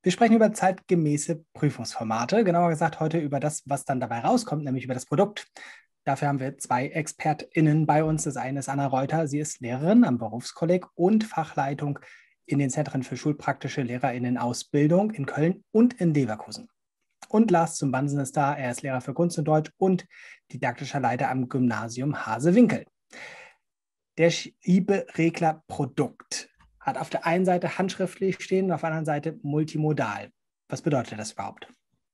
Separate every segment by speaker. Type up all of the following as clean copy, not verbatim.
Speaker 1: Wir sprechen über zeitgemäße Prüfungsformate, genauer gesagt heute über das, was dann dabei rauskommt, nämlich über das Produkt. Dafür haben wir zwei ExpertInnen bei uns. Das eine ist Anna Reuter, sie ist Lehrerin am Berufskolleg und Fachleitung in den Zentren für schulpraktische LehrerInnen-Ausbildung in Köln und in Leverkusen. Und Lars zum Bansen ist da, er ist Lehrer für Kunst und Deutsch und didaktischer Leiter am Gymnasium Hasewinkel. Der Schieberegler Produkt hat auf der einen Seite handschriftlich stehen und auf der anderen Seite multimodal. Was bedeutet das überhaupt?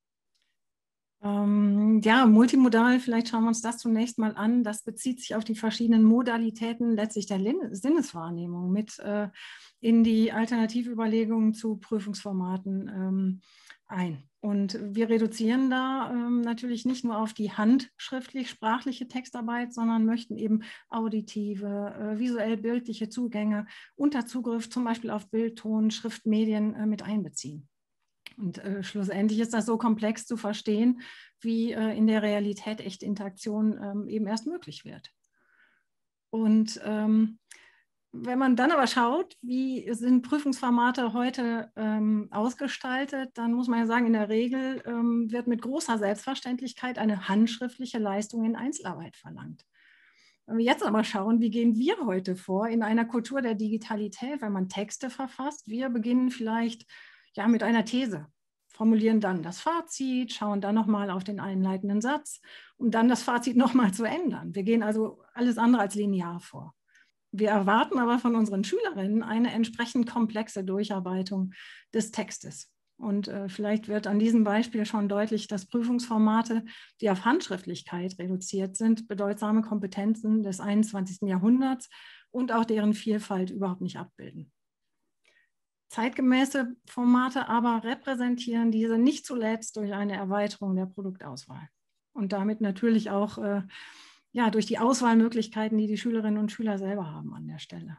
Speaker 2: Ja, multimodal, vielleicht schauen wir uns das zunächst mal an. Das bezieht sich auf die verschiedenen Modalitäten letztlich der Sinneswahrnehmung mit in die Alternativüberlegungen zu Prüfungsformaten ein. Und wir reduzieren da natürlich nicht nur auf die handschriftlich-sprachliche Textarbeit, sondern möchten eben auditive, visuell-bildliche Zugänge unter Zugriff zum Beispiel auf Bild, Ton, Schriftmedien mit einbeziehen. Und schlussendlich ist das so komplex zu verstehen, wie in der Realität echte Interaktion eben erst möglich wird. Und wenn man dann aber schaut, wie sind Prüfungsformate heute ausgestaltet, dann muss man ja sagen, in der Regel wird mit großer Selbstverständlichkeit eine handschriftliche Leistung in Einzelarbeit verlangt. Wenn wir jetzt aber schauen, wie gehen wir heute vor in einer Kultur der Digitalität, wenn man Texte verfasst, wir beginnen vielleicht ja, mit einer These, formulieren dann das Fazit, schauen dann nochmal auf den einleitenden Satz, um dann das Fazit nochmal zu ändern. Wir gehen also alles andere als linear vor. Wir erwarten aber von unseren Schülerinnen eine entsprechend komplexe Durcharbeitung des Textes. Und vielleicht wird an diesem Beispiel schon deutlich, dass Prüfungsformate, die auf Handschriftlichkeit reduziert sind, bedeutsame Kompetenzen des 21. Jahrhunderts und auch deren Vielfalt überhaupt nicht abbilden. Zeitgemäße Formate aber repräsentieren diese nicht zuletzt durch eine Erweiterung der Produktauswahl und damit natürlich auch ja, durch die Auswahlmöglichkeiten, die die Schülerinnen und Schüler selber haben an der Stelle.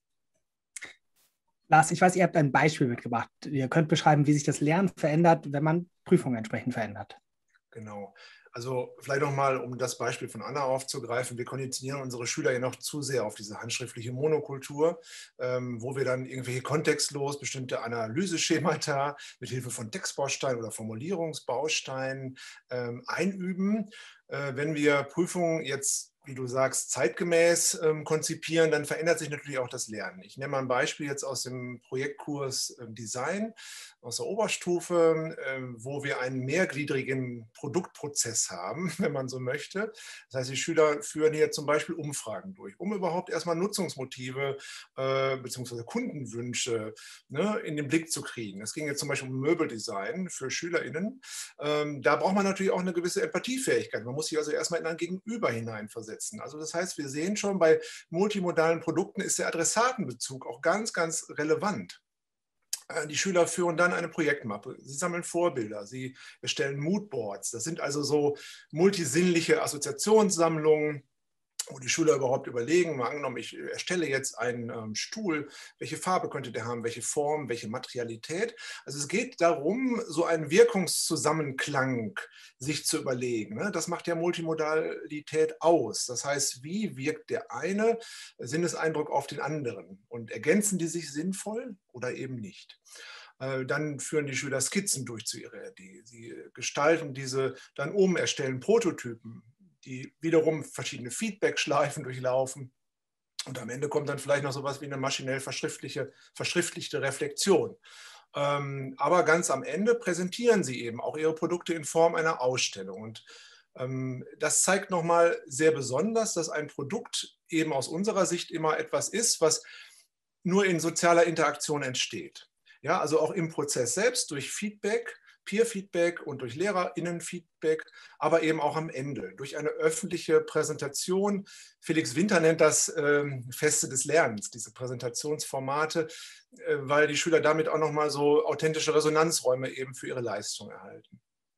Speaker 1: Lars, ich weiß, ihr habt ein Beispiel mitgebracht. Ihr könnt beschreiben, wie sich das Lernen verändert, wenn man Prüfungen entsprechend verändert.
Speaker 3: Genau. Also vielleicht nochmal, um das Beispiel von Anna aufzugreifen, wir konditionieren unsere Schüler ja noch zu sehr auf diese handschriftliche Monokultur, wo wir dann irgendwelche kontextlos bestimmte Analyseschemata mit Hilfe von Textbausteinen oder Formulierungsbausteinen einüben. Wenn wir Prüfungen jetzt, wie du sagst, zeitgemäß konzipieren, dann verändert sich natürlich auch das Lernen. Ich nehme mal ein Beispiel jetzt aus dem Projektkurs Design aus der Oberstufe, wo wir einen mehrgliedrigen Produktprozess haben, wenn man so möchte. Das heißt, die Schüler führen hier zum Beispiel Umfragen durch, um überhaupt erstmal Nutzungsmotive bzw. Kundenwünsche in den Blick zu kriegen. Es ging jetzt zum Beispiel um Möbeldesign für SchülerInnen. Da braucht man natürlich auch eine gewisse Empathiefähigkeit. Man muss sich also erstmal in ein Gegenüber hineinversetzen. Also das heißt, wir sehen schon, bei multimodalen Produkten ist der Adressatenbezug auch ganz, ganz relevant. Die Schüler führen dann eine Projektmappe, sie sammeln Vorbilder, sie erstellen Moodboards. Das sind also so multisinnliche Assoziationssammlungen, wo die Schüler überhaupt überlegen, mal angenommen, ich erstelle jetzt einen Stuhl, welche Farbe könnte der haben, welche Form, welche Materialität. Also es geht darum, so einen Wirkungszusammenklang sich zu überlegen. Ne? Das macht ja Multimodalität aus. Das heißt, wie wirkt der eine Sinneseindruck auf den anderen? Und ergänzen die sich sinnvoll oder eben nicht? Dann führen die Schüler Skizzen durch zu ihrer Idee. Sie gestalten diese dann um, erstellen Prototypen, die wiederum verschiedene Feedback-Schleifen durchlaufen. Und am Ende kommt dann vielleicht noch so etwas wie eine maschinell verschriftlichte Reflexion. Aber ganz am Ende präsentieren sie eben auch ihre Produkte in Form einer Ausstellung. Und das zeigt nochmal sehr besonders, dass ein Produkt eben aus unserer Sicht immer etwas ist, was nur in sozialer Interaktion entsteht. Ja, also auch im Prozess selbst durch Feedback, Peer-Feedback und durch LehrerInnen-Feedback, aber eben auch am Ende durch eine öffentliche Präsentation. Felix Winter nennt das Feste des Lernens, diese Präsentationsformate, weil die Schüler damit auch nochmal so authentische Resonanzräume eben für ihre Leistung erhalten.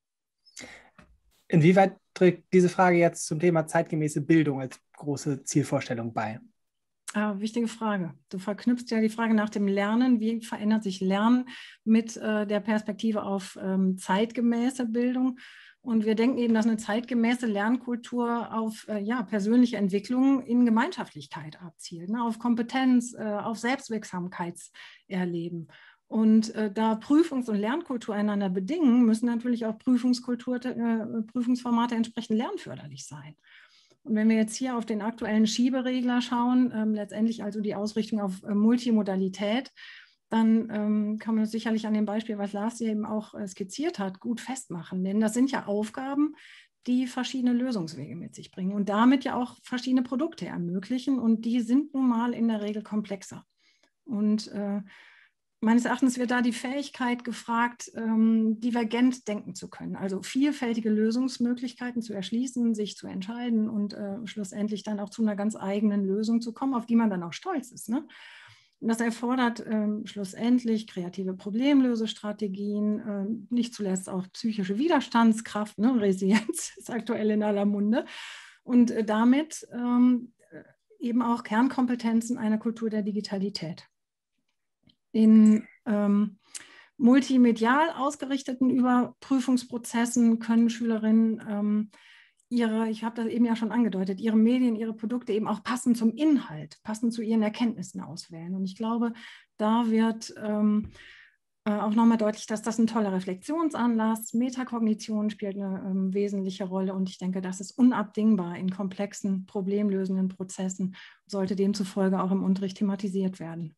Speaker 1: Inwieweit trägt diese Frage jetzt zum Thema zeitgemäße Bildung als große Zielvorstellung bei?
Speaker 2: Wichtige Frage. Du verknüpfst ja die Frage nach dem Lernen. Wie verändert sich Lernen mit der Perspektive auf zeitgemäße Bildung? Und wir denken eben, dass eine zeitgemäße Lernkultur auf persönliche Entwicklung in Gemeinschaftlichkeit abzielt, ne? Auf Kompetenz, auf Selbstwirksamkeitserleben. Und da Prüfungs- und Lernkultur einander bedingen, müssen natürlich auch Prüfungsformate entsprechend lernförderlich sein. Und wenn wir jetzt hier auf den aktuellen Schieberegler schauen, letztendlich also die Ausrichtung auf Multimodalität, dann kann man das sicherlich an dem Beispiel, was Lars hier eben auch skizziert hat, gut festmachen. Denn das sind ja Aufgaben, die verschiedene Lösungswege mit sich bringen und damit ja auch verschiedene Produkte ermöglichen. Und die sind nun mal in der Regel komplexer. Und meines Erachtens wird da die Fähigkeit gefragt, divergent denken zu können, also vielfältige Lösungsmöglichkeiten zu erschließen, sich zu entscheiden und schlussendlich dann auch zu einer ganz eigenen Lösung zu kommen, auf die man dann auch stolz ist. Ne? Und das erfordert schlussendlich kreative Problemlösestrategien, nicht zuletzt auch psychische Widerstandskraft, ne? Resilienz ist aktuell in aller Munde und damit eben auch Kernkompetenzen einer Kultur der Digitalität. In multimedial ausgerichteten Überprüfungsprozessen können Schülerinnen ich habe das eben ja schon angedeutet, ihre Medien, ihre Produkte eben auch passend zum Inhalt, passend zu ihren Erkenntnissen auswählen. Und ich glaube, da wird auch nochmal deutlich, dass das ein toller Reflexionsanlass, Metakognition spielt eine wesentliche Rolle und ich denke, das ist unabdingbar in komplexen, problemlösenden Prozessen, sollte demzufolge auch im Unterricht thematisiert werden.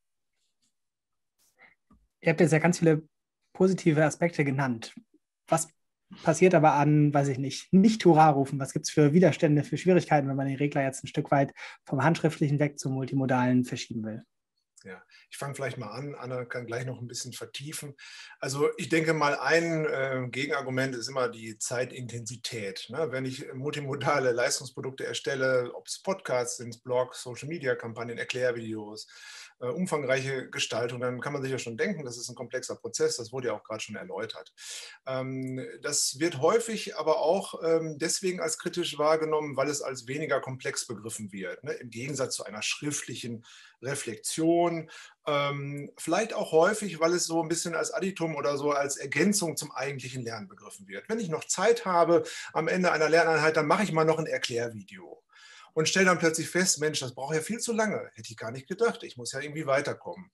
Speaker 1: Ihr habt jetzt ja ganz viele positive Aspekte genannt. Was passiert aber an, weiß ich nicht Hurra-Rufen? Was gibt es für Widerstände, für Schwierigkeiten, wenn man den Regler jetzt ein Stück weit vom Handschriftlichen weg zum Multimodalen verschieben will?
Speaker 3: Ja, ich fange vielleicht mal an. Anna kann gleich noch ein bisschen vertiefen. Also ich denke mal, ein Gegenargument ist immer die Zeitintensität. Ne? Wenn ich multimodale Leistungsprodukte erstelle, ob es Podcasts sind, Blogs, Social-Media-Kampagnen, Erklärvideos, umfangreiche Gestaltung, dann kann man sich ja schon denken, das ist ein komplexer Prozess, das wurde ja auch gerade schon erläutert. Das wird häufig aber auch deswegen als kritisch wahrgenommen, weil es als weniger komplex begriffen wird, ne? Im Gegensatz zu einer schriftlichen Reflexion, vielleicht auch häufig, weil es so ein bisschen als Additum oder so als Ergänzung zum eigentlichen Lernen begriffen wird. Wenn ich noch Zeit habe am Ende einer Lerneinheit, dann mache ich mal noch ein Erklärvideo und stelle dann plötzlich fest, Mensch, das braucht ja viel zu lange. Hätte ich gar nicht gedacht. Ich muss ja irgendwie weiterkommen.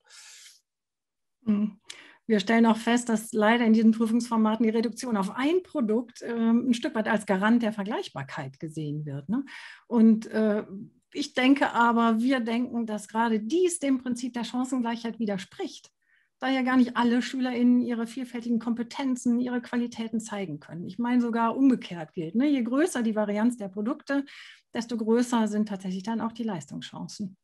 Speaker 2: Wir stellen auch fest, dass leider in diesen Prüfungsformaten die Reduktion auf ein Produkt ein Stück weit als Garant der Vergleichbarkeit gesehen wird. Ne? Und ich denke aber, wir denken, dass gerade dies dem Prinzip der Chancengleichheit widerspricht, da ja gar nicht alle SchülerInnen ihre vielfältigen Kompetenzen, ihre Qualitäten zeigen können. Ich meine, sogar umgekehrt gilt. Ne? Je größer die Varianz der Produkte, desto größer sind tatsächlich dann auch die Leistungschancen.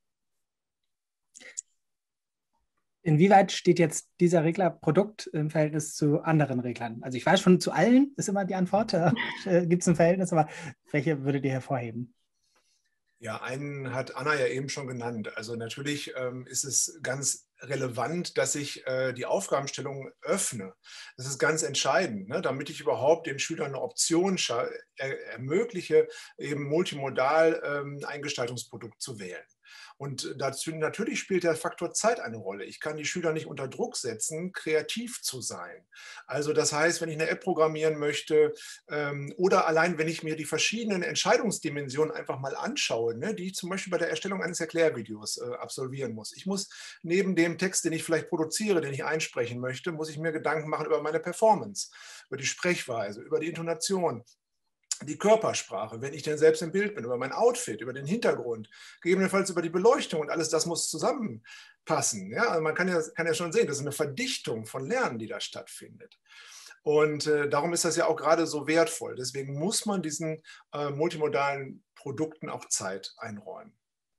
Speaker 1: Inwieweit steht jetzt dieser Regler Produkt im Verhältnis zu anderen Reglern? Also ich weiß schon, zu allen ist immer die Antwort. Gibt es ein Verhältnis, aber welche würdet ihr hervorheben?
Speaker 3: Ja, einen hat Anna ja eben schon genannt. Also natürlich ist es ganz relevant, dass ich die Aufgabenstellung öffne. Das ist ganz entscheidend, ne? Damit ich überhaupt den Schülern eine Option ermögliche, eben multimodal ein Gestaltungsprodukt zu wählen. Und dazu natürlich spielt der Faktor Zeit eine Rolle. Ich kann die Schüler nicht unter Druck setzen, kreativ zu sein. Also das heißt, wenn ich eine App programmieren möchte oder allein, wenn ich mir die verschiedenen Entscheidungsdimensionen einfach mal anschaue, ne, die ich zum Beispiel bei der Erstellung eines Erklärvideos absolvieren muss. Ich muss neben dem Text, den ich vielleicht produziere, den ich einsprechen möchte, muss ich mir Gedanken machen über meine Performance, über die Sprechweise, über die Intonation, die Körpersprache, wenn ich denn selbst im Bild bin, über mein Outfit, über den Hintergrund, gegebenenfalls über die Beleuchtung und alles das muss zusammenpassen. Ja? Also man kann ja schon sehen, das ist eine Verdichtung von Lernen, die da stattfindet. Und darum ist das ja auch gerade so wertvoll. Deswegen muss man diesen multimodalen Produkten auch Zeit einräumen.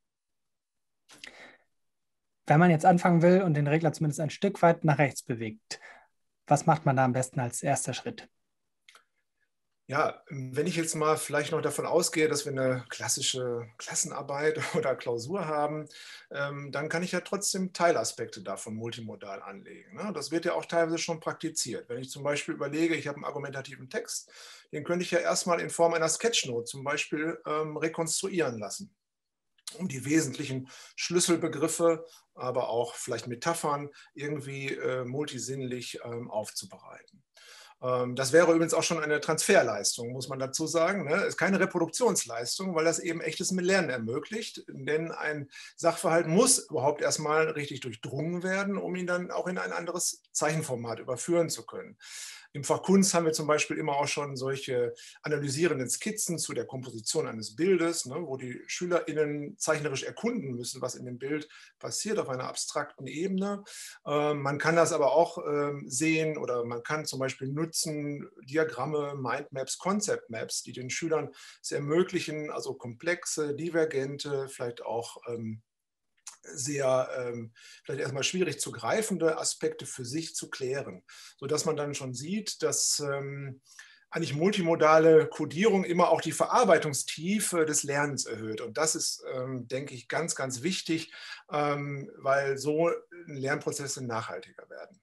Speaker 1: Wenn man jetzt anfangen will und den Regler zumindest ein Stück weit nach rechts bewegt, was macht man da am besten als erster Schritt?
Speaker 3: Ja, wenn ich jetzt mal vielleicht noch davon ausgehe, dass wir eine klassische Klassenarbeit oder Klausur haben, dann kann ich ja trotzdem Teilaspekte davon multimodal anlegen. Ne? Das wird ja auch teilweise schon praktiziert. Wenn ich zum Beispiel überlege, ich habe einen argumentativen Text, den könnte ich ja erstmal in Form einer Sketchnote zum Beispiel rekonstruieren lassen, um die wesentlichen Schlüsselbegriffe, aber auch vielleicht Metaphern irgendwie multisinnlich aufzubereiten. Das wäre übrigens auch schon eine Transferleistung, muss man dazu sagen. Ne? Ist keine Reproduktionsleistung, weil das eben echtes Lernen ermöglicht. Denn ein Sachverhalt muss überhaupt erstmal richtig durchdrungen werden, um ihn dann auch in ein anderes Zeichenformat überführen zu können. Im Fach Kunst haben wir zum Beispiel immer auch schon solche analysierenden Skizzen zu der Komposition eines Bildes, ne, wo die SchülerInnen zeichnerisch erkunden müssen, was in dem Bild passiert auf einer abstrakten Ebene. Man kann das aber auch sehen oder man kann zum Beispiel nutzen Diagramme, Mindmaps, Concept Maps, die den Schülern es ermöglichen, also komplexe, divergente, vielleicht auch sehr vielleicht erstmal schwierig zu greifende Aspekte für sich zu klären, sodass man dann schon sieht, dass eigentlich multimodale Codierung immer auch die Verarbeitungstiefe des Lernens erhöht. Und das ist, denke ich, ganz, ganz wichtig, weil so Lernprozesse nachhaltiger werden.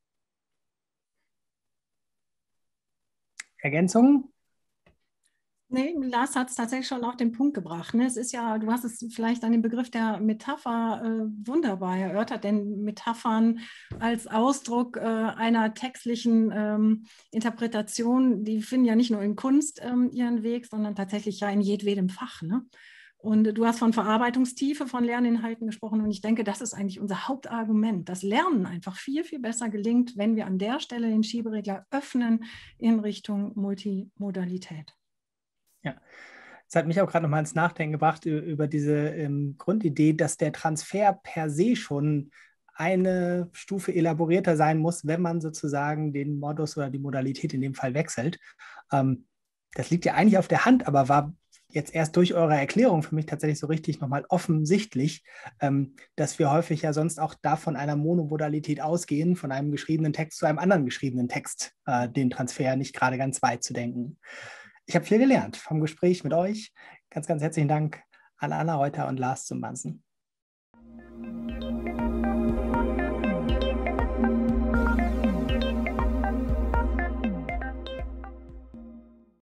Speaker 1: Ergänzungen?
Speaker 2: Nee, Lars hat es tatsächlich schon auf den Punkt gebracht. Ne? Es ist ja, du hast es vielleicht an den Begriff der Metapher wunderbar erörtert, denn Metaphern als Ausdruck einer textlichen Interpretation, die finden ja nicht nur in Kunst ihren Weg, sondern tatsächlich ja in jedwedem Fach. Ne? Und du hast von Verarbeitungstiefe von Lerninhalten gesprochen und ich denke, das ist eigentlich unser Hauptargument, dass Lernen einfach viel, viel besser gelingt, wenn wir an der Stelle den Schieberegler öffnen in Richtung Multimodalität.
Speaker 1: Ja, es hat mich auch gerade nochmal ins Nachdenken gebracht über diese Grundidee, dass der Transfer per se schon eine Stufe elaborierter sein muss, wenn man sozusagen den Modus oder die Modalität in dem Fall wechselt. Das liegt ja eigentlich auf der Hand, aber war jetzt erst durch eure Erklärung für mich tatsächlich so richtig nochmal offensichtlich, dass wir häufig ja sonst auch da von einer Monomodalität ausgehen, von einem geschriebenen Text zu einem anderen geschriebenen Text, den Transfer nicht gerade ganz weit zu denken. Ich habe viel gelernt vom Gespräch mit euch. Ganz, ganz herzlichen Dank an Anna Reuter und Lars Zumbansen.